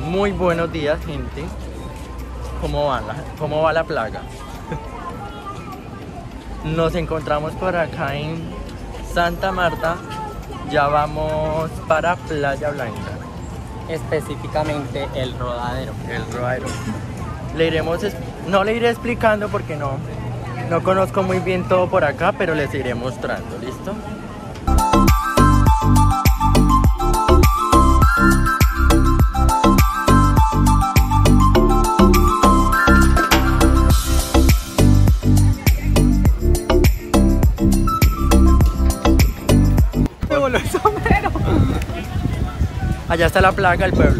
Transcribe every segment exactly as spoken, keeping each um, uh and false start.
Muy buenos días, gente. ¿Cómo va la, cómo va la plaga? Nos encontramos por acá en Santa Marta. Ya vamos para Playa Blanca. Específicamente el Rodadero. El Rodadero. Le iremos, no le iré explicando porque no, no conozco muy bien todo por acá, pero les iré mostrando, ¿listo? El sombrero. Allá está la plaga del pueblo.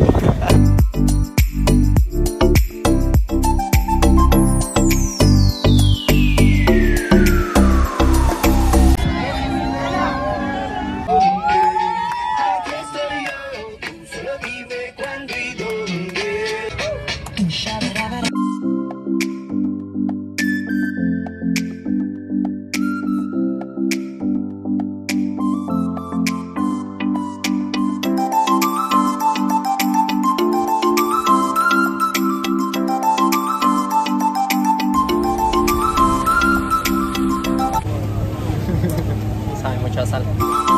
Sabe mucha sal.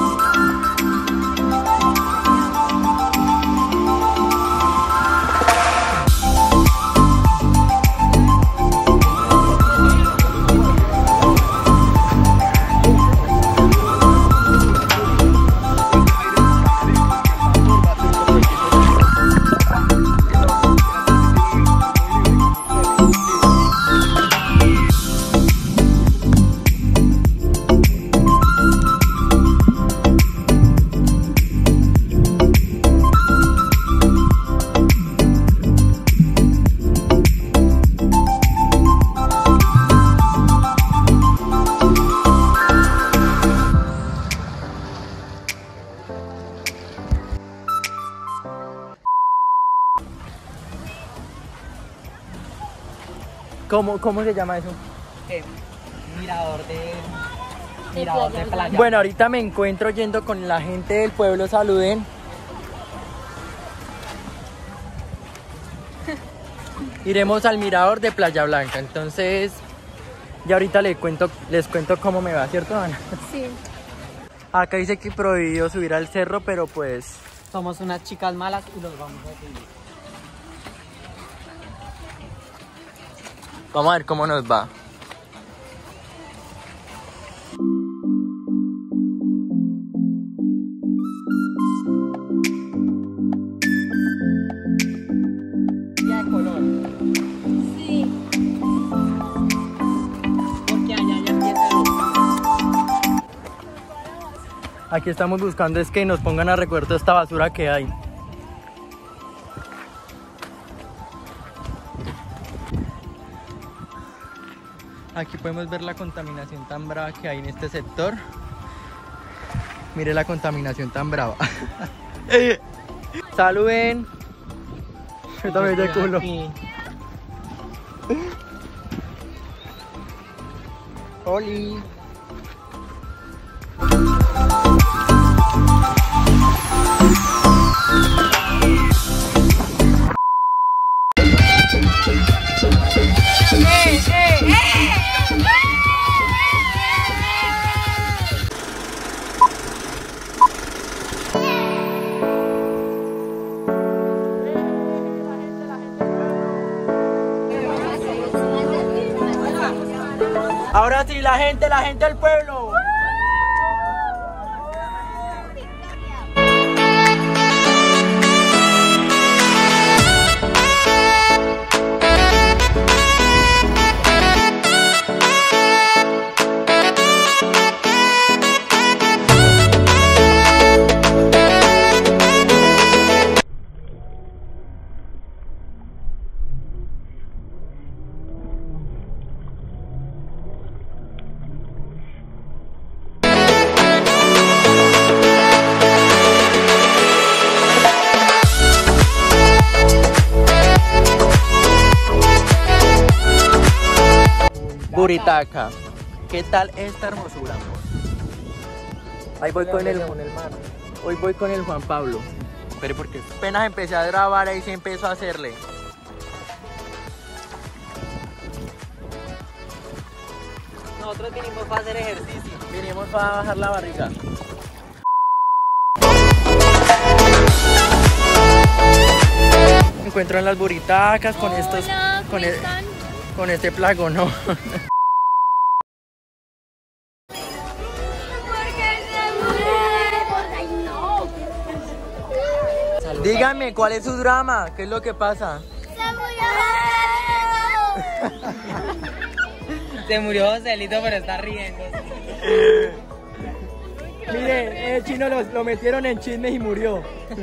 ¿Cómo, cómo se llama eso? Eh, mirador de... Mirador de playa. Bueno, ahorita me encuentro yendo con la gente del pueblo, saluden. Iremos al mirador de Playa Blanca, entonces ya ahorita les cuento, les cuento cómo me va, ¿cierto, Ana? Sí. Acá dice que prohibido subir al cerro, pero pues... Somos unas chicas malas y los vamos a seguir. Vamos a ver cómo nos va. ¿Ya de color? Sí. Porque allá ya empieza el... Aquí estamos buscando es que nos pongan a recuerdo esta basura que hay. Aquí podemos ver la contaminación tan brava que hay en este sector. Mire la contaminación tan brava. Saluden. Yo también de culo. Aquí. Oli. Ahora sí, la gente, la gente del pueblo. Buritaca. ¿Qué tal esta hermosura, amor? Ahí voy con el, con el mar. hoy voy con el Juan Pablo. espere porque apenas empecé a grabar ahí se empezó a hacerle. Nosotros vinimos para hacer ejercicio. Vinimos para bajar la barriga. Encuentro en las buritacas con Hola, estos, ¿cómo con, e- están? con este plago, ¿no? Dígame, ¿cuál es su drama? ¿Qué es lo que pasa? Se murió Joselito, pero está riendo. Mire, el chino lo, lo metieron en chismes y murió.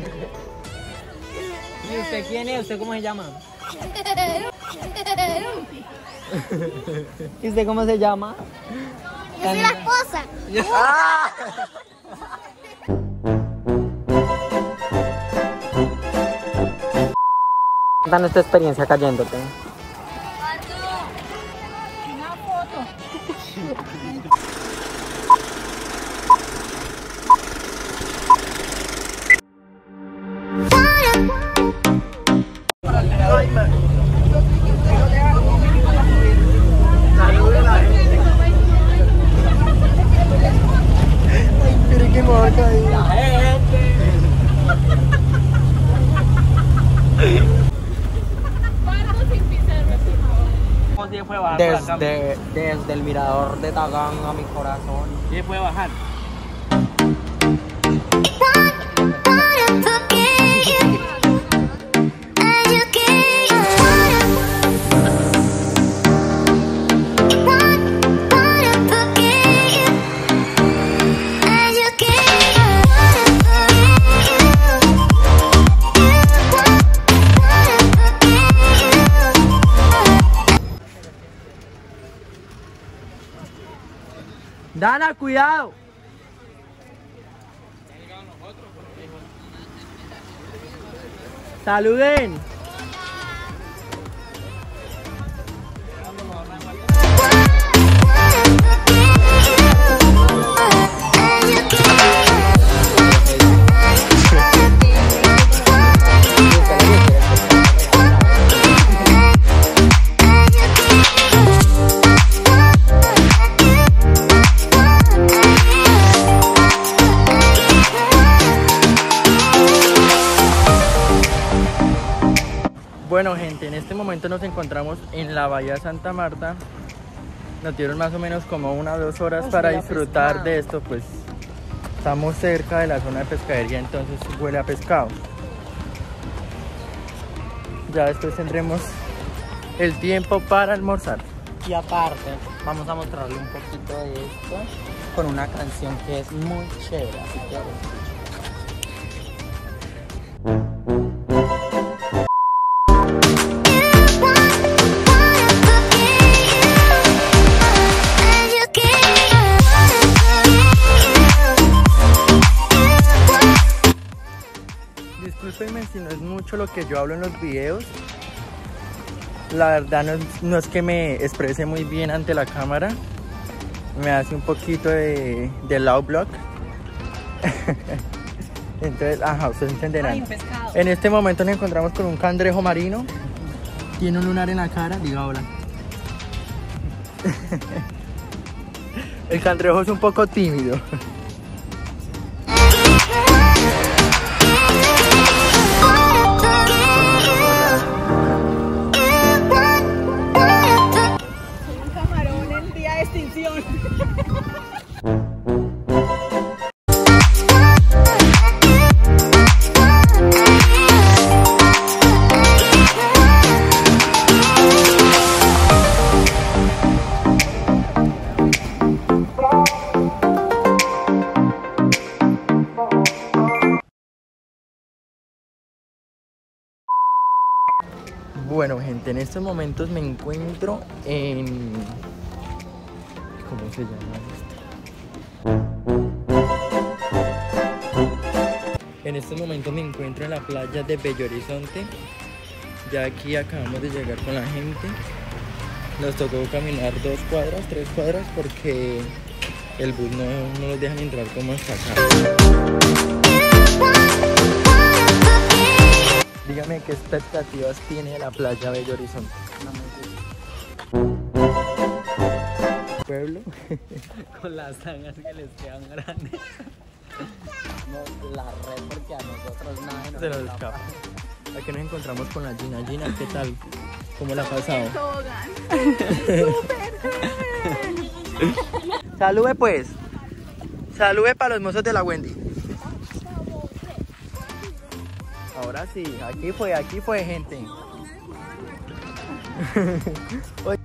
¿Y usted quién es? ¿Usted cómo se llama? ¿Y usted cómo se llama? Yo soy la esposa. ¡Ah! Cuéntanos tu experiencia cayéndote. Una foto. Ay, ma- Salude a la gente. Ay, pero que me va a caer. ¿Cómo se puede bajar por acá? Desde, desde el mirador de Tagán a mi corazón. ¿Sí se puede bajar? Dana, cuidado. Saluden. Bueno, gente, en este momento nos encontramos en la Bahía Santa Marta. Nos dieron más o menos como una o dos horas Uy, para huele a disfrutar pescado. de esto, pues estamos cerca de la zona de pescadería, entonces huele a pescado. Ya después tendremos el tiempo para almorzar. Y aparte, vamos a mostrarle un poquito de esto con una canción que es muy chévere, así que Discúlpenme si no es mucho lo que yo hablo en los videos. La verdad no es, no es que me exprese muy bien ante la cámara. Me hace un poquito de, de low block. Entonces, ajá, ustedes entenderán. Ay, un pescado. En este momento nos encontramos con un cangrejo marino. Tiene un lunar en la cara, diga hola. El cangrejo es un poco tímido. Un camarón en día de extinción. Bueno, gente, en estos momentos me encuentro en... ¿Cómo se llama esto? En estos momentos me encuentro en la playa de Bello Horizonte. Ya aquí acabamos de llegar con la gente. Nos tocó caminar dos cuadras, tres cuadras porque el bus no, no nos dejan entrar como hasta acá. Cuénteme qué expectativas tiene de la playa Bello Horizonte. No me gusta. Pueblo. Con las tangas que les quedan grandes. No, la red porque a nosotros nada nos Se nos escapa. Aquí nos encontramos con la Gina. Gina, ¿qué tal? ¿Cómo la ha pasado? Togan. Salude pues. Salude para los mozos de la Wendy. Ahora sí, aquí fue, aquí fue gente. Oye.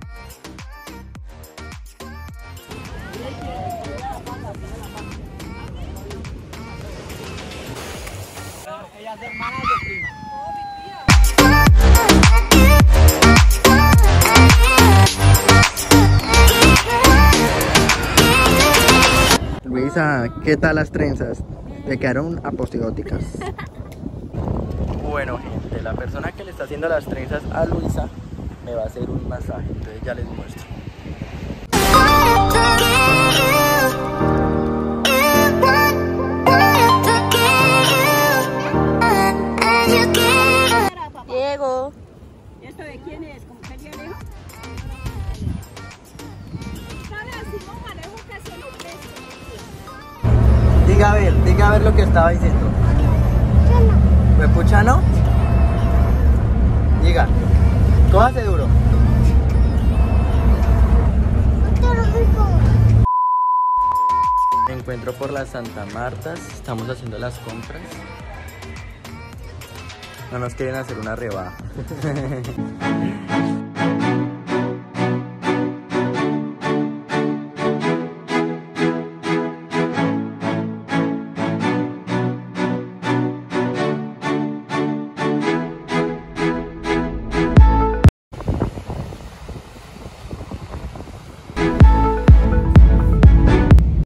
Ellas hermanas de prima. Luisa, ¿qué tal las trenzas? Te quedaron apostióticas. Bueno, gente, la persona que le está haciendo las trenzas a Luisa me va a hacer un masaje, entonces ya les muestro. Diego. ¿Y esto de quién es? ¿Cómo que Alejo? ¿Sabes? Así como Alejo que se lo presta. Diga a ver, diga a ver lo que estaba diciendo. ¿Fue puchano? Diga, cójase duro. Me encuentro por las Santa Martas, estamos haciendo las compras. No nos quieren hacer una rebaja.